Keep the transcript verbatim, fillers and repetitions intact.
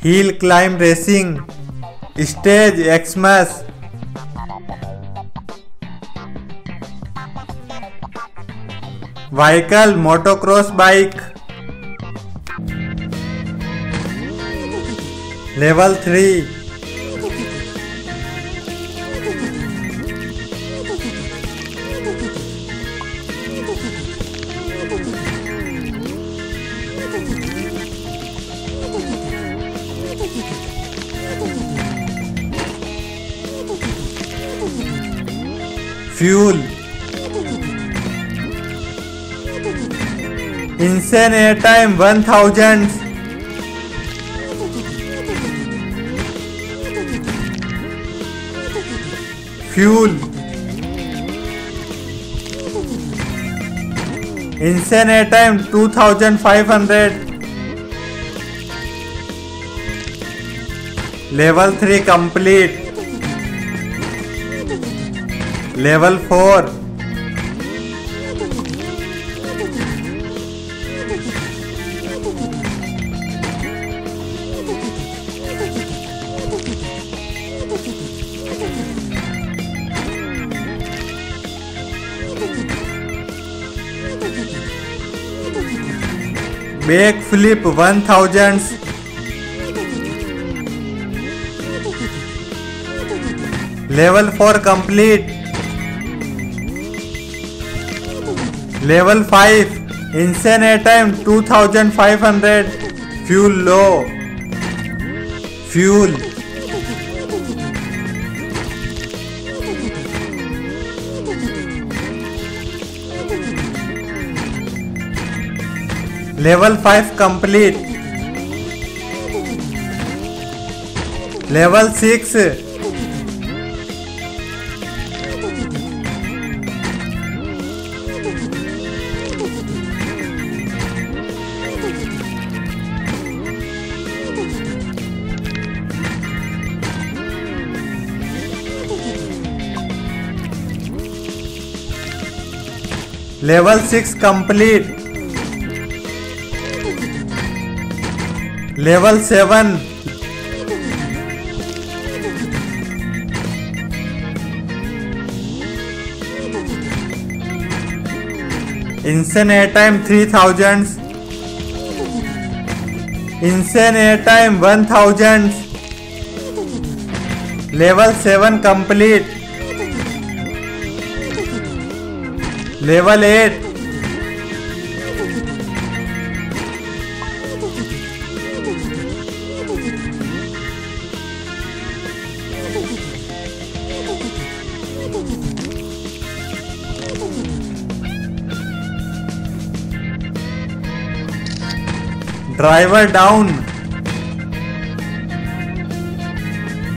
Hill climb racing. Stage X M A S. Vehicle motocross bike. Level three. Fuel. Insane airtime one thousand. Fuel. Insane airtime two thousand five hundred. Level three complete. Level four. Backflip one thousand. Level four complete. Level five. Insane airtime two thousand five hundred. Fuel low. Fuel. Level five complete. Level six. Level six complete. Level seven. Insane airtime three thousand. Insane airtime one thousand. Level seven complete. Level eight. Driver down.